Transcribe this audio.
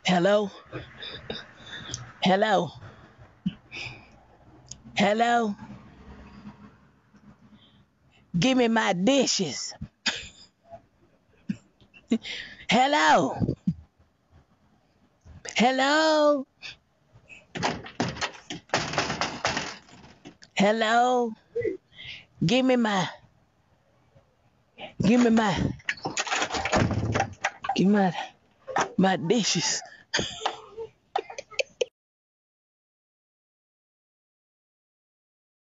Hello? Hello? Hello? Give me my dishes. Hello? Hello? Hello? Give me my, give me my, give me my dishes.